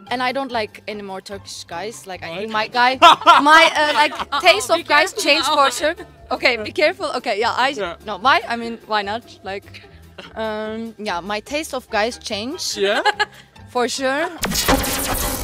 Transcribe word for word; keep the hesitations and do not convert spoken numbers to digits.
and I don't like any more Turkish guys. Like I think my guy, my uh, like taste of guys changed for sure. Okay, be careful. Okay, yeah, I Yeah. no why? I mean, why not? Like, um, yeah, my taste of guys changed Yeah. for sure.